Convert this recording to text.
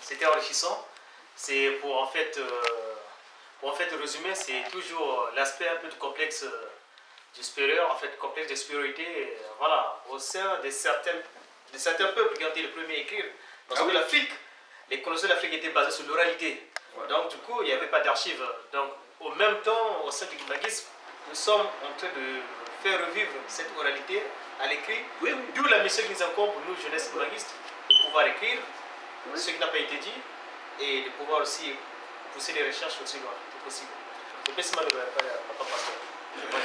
c'était enrichissant. C'est pour en fait résumer, c'est toujours l'aspect un peu du complexe du supérieur, en fait complexe de supériorité, voilà, au sein de certains peuples qui ont été les premiers à écrire. Parce que l'Afrique, les colonisations de l'Afrique étaient basées sur l'oralité. Ouais. Donc du coup, il n'y avait pas d'archives. Donc au même temps, au sein du guimaguisme, nous sommes en train de faire revivre cette oralité à l'écrit. Oui, oui. D'où la mission qui nous incombe, nous, jeunesse guimaguistes, de pouvoir écrire ce qui n'a pas été dit et de pouvoir aussi pousser les recherches aussi loin que possible.